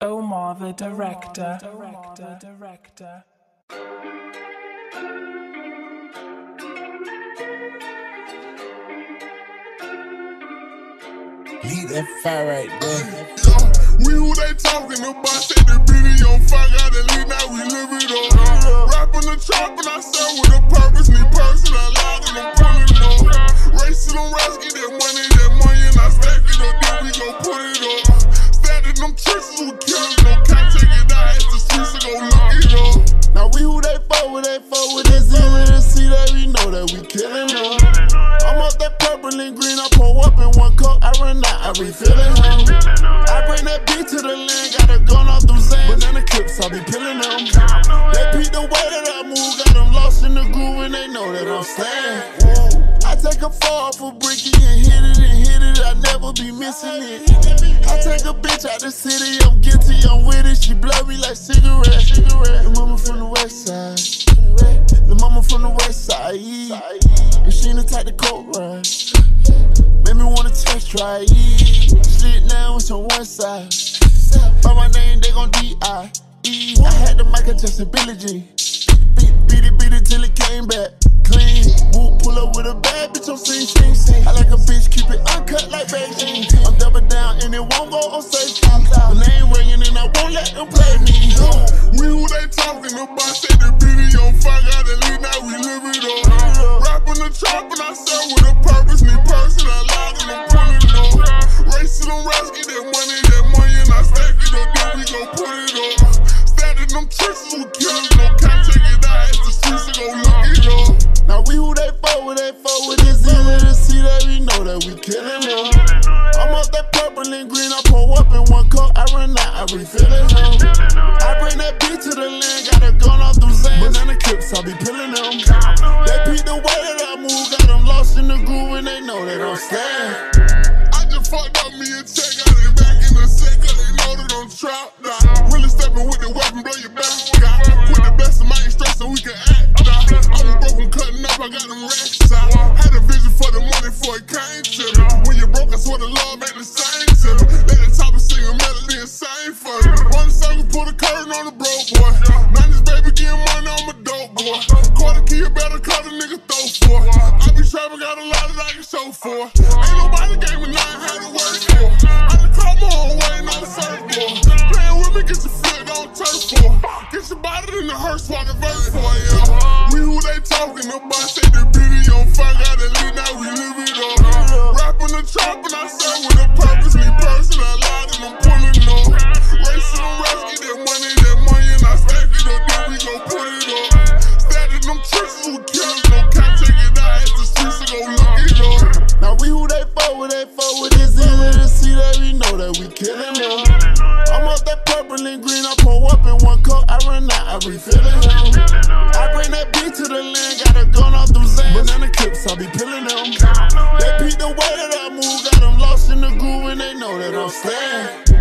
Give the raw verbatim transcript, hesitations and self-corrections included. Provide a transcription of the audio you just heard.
Omar the director. Director. Director. Leave that fire right there. We who they talking about, set the video on fire, got it lit, now we live it up. Rapping the trap and I sell with a purpose, need person, I loud and I'm pulling up. Racing them rats, get that money, that money, and I stack it up, then we gon' put it up. Standing them trenches with killers, no can't take it out, at the streets, so go look it up. Now we who they fuck with, they fuck with this easy to see that we know that we killing them. I'm up that purple and green, I pour up in one cup, I run out, I refill it. I bring that beat to the land, got a gun off them Zans. Banana clips, I be peeling them. They beat the way that I move, got them lost in the groove and they know that I'm staying. I take a fall for bricky and hit it and hit it, I never be missing it. I take a bitch out the city, I'm guilty, I'm with it, she blow me like cigarette. The mama from the west side, the mama from the west side, and she in the type of coat ride. Made me wanna test try it. Slid now it's on one side. By my name, they gon' D I E. I had the Michael Jackson Billie Jean. Beat, beat it, beat it till it came back clean. Woop, pull up with a bad bitch on scene, scene, scene. I like a bitch, keep it uncut like Beijing. I'm double down and it won't go on safety. The name ringing and I won't let them play me. We who they talking about, set the video on fire, got it lit, now we live it up. Rapping the trap and I sell with a purpose, need person, I loud and I'm pulling up. Racing them rats, get that money, that money, and I stack it up, then we gon' put it up. Standing them trenches with killers, no can't take it out, at the streets, so go look it up. Now we who they fuck with, they fuck with this easy to see that we know that we killing them. I'm up that purple and green, I pour up in one cup, I run out, I refill it. I bring that beat to the land, got a gun off them Zans. Banana clips, I be peeling them. They beat the way that I move, got them lost in the groove and they know that I'm staying. I just fucked up me and check, got it back in a sec, cause they know that I'm trapped. Nah. Really stepping with the weapon, blow your back. Nah. With the best of my stress so we can act. Nah. I was broke, I'm cutting up, I got them racks out. Had a vision for the money before it came to me. When you're broke, I swear the love ain't the same to me. Let the top and sing a melody and sing for me. Run the circle, put a curtain on the broke boy. Now this baby getting money, I'm a dope boy. Quarter key, you better cut a nigga throw for. I be trapping, got a lot that I can show for. Ain't nobody gave me nothing, had to work for. I done caught my own way, not a surfboard. Playing with me, get your flick on turf for. Get your body in the hearse, while the verse for, yeah. We who they talking about, set the video on fire, got it lit, now we live it up. Rapping the trap and I sell with a purpose, need person, I loud and I'm pulling up. Racing them rats, get that money, that money, and I stack it up, then we gon' put it up. Standing them trenches with killers, no can't take it out, at the streets, so go look it up. Now we who they fuck with, they fuck with this easy to see that we know that we killing them. I'm up that purple and green, I pour up in one cup, I run out, I refill it. I bring that beat to the land, got a gun off them Zans. Banana clips, I be peeling them. They beat the way that I move, got them lost in the groove and they know that I'm staying.